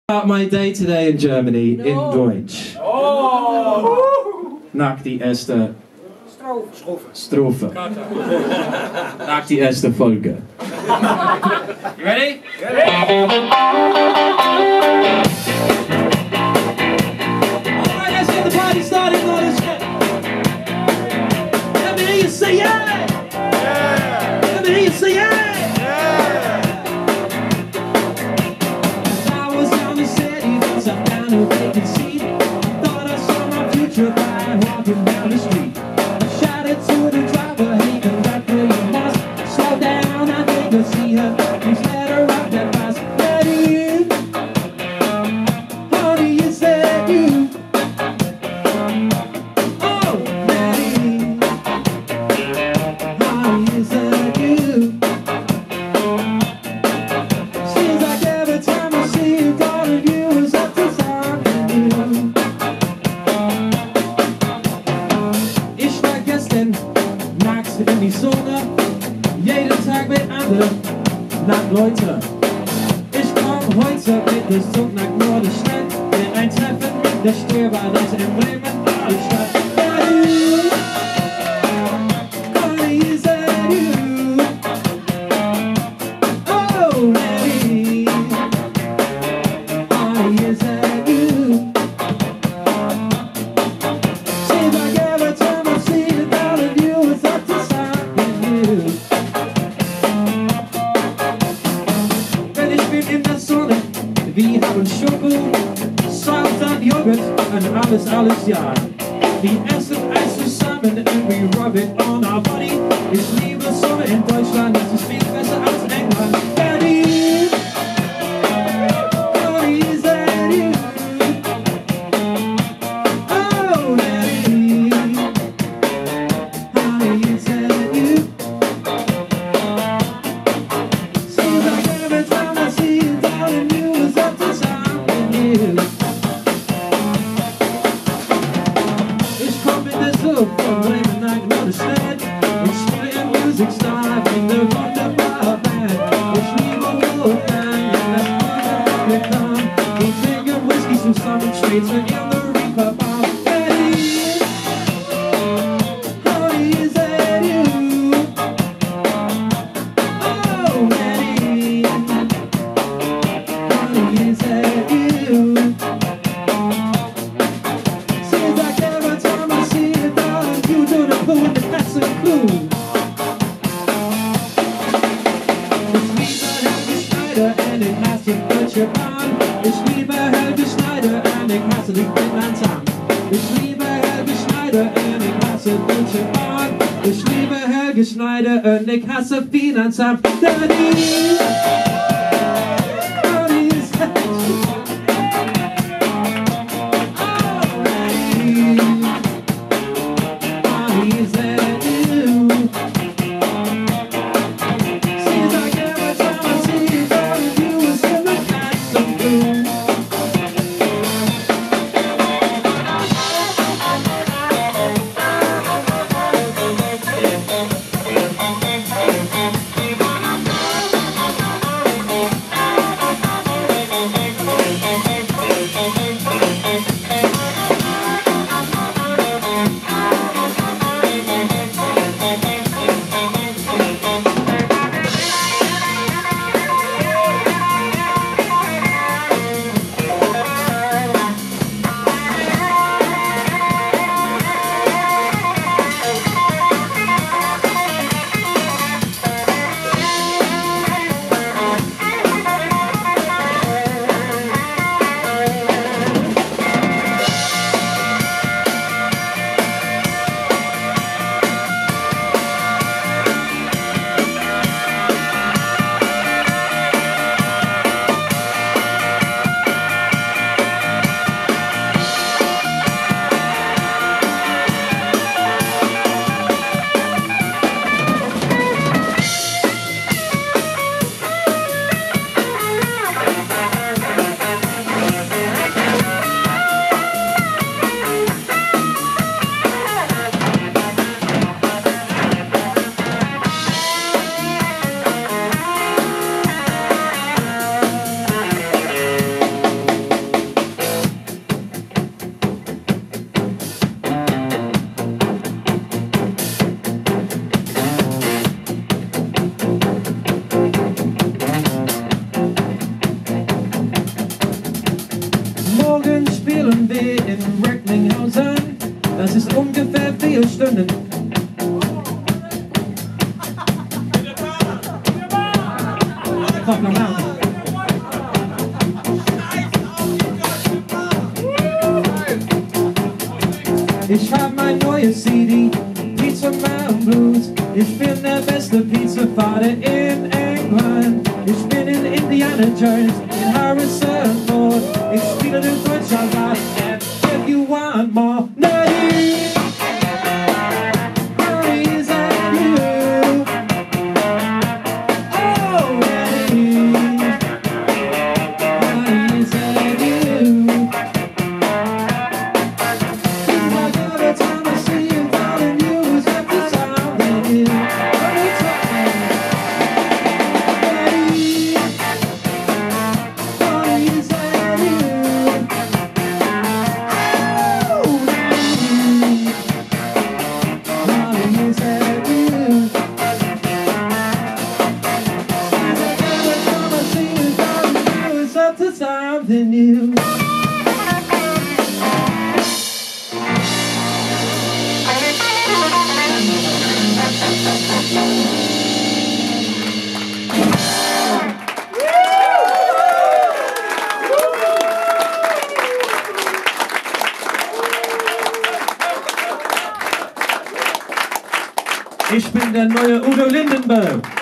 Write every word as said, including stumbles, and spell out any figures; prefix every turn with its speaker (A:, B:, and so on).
A: About my day today in Germany
B: no.
A: in Deutsch.
B: Oh!
A: Nach die erste
B: Strophe.
A: Strophe. Nach die erste Folge.
B: You ready?
A: Ready? Alright, let's get the party started, Norderstedt. Let me hear you say yeah! Yeah! Let me hear you say yeah! Walking down the street, I shouted to the driver, hey, conductor, you must slow down. I think you'll see her. Please let her up that bus. Nadine, honey, is that you? Oh, Nadine, honey, is that you? Seems like every time I see you, thought of you is up to something new. In die Sonne, jeden Tag mit anderen Nachtleute. Ich komm heute mit dem Zug nach Norderstedt, in ein Treffen mit der Steuerbahn in Bremen, Norderstedt. Honey, is that you? Oh, Nadine, honey, is that you? Seems like every time I see you, thought of you is up to wir haben Schoko, Salz und Joghurt und alles, alles, ja. Wir essen Eis zusammen and we rub it on our body. Ich liebe Sonne in Deutschland, das ist viel besser als England. Nadine, honey, is that you? Oh, Nadine, honey, is that you? Seems like every time I see you, darling, you is up to something new. Ich komm in der Zug von Bremen nach Norderstedt. Ich spiele im Musicstar in der wunderbaren Band. Ich liebe Horstmann, ja, das Wunderbar gekommen. Wir trinken Whisky zusammen, stets in der Reeperbahn. Nadine, honey, is that you? Oh, Nadine, honey, is that you? Seems like every time I see you, darling, you do the poo and that's so cool. Ich liebe Helge Schneider and ich hasse die Finlandsham. Ich liebe Helge Schneider and ich hasse Deutsche Bahn. Ich liebe Helge Schneider und ich hasse Finanzamt. Nadine, honey, is that you? Oh, Nadine, honey, is that you? Seems like every time I see you, darling, you is in the cats of blue. spielen wir in Recklinghausen. Das ist ungefähr vier Stunden. Fuck around. Ich hab mein neues C D, Pizza Mountain Blues. Ich bin der beste Pizzavater in England. Ich bin in Indiana Jones, in Harrison Ford. Ich spiele den Deutschland and if you want more, Nadine, honey, is that you? Oh, Nadine, honey, is that you? Every time I see you, darling, you is every time that you. Every time, Nadine, honey, is that you? Oh, Nadine, honey, is that you? Every time I see you, darling, you is up to something new. Ich bin der neue Udo Lindenberg.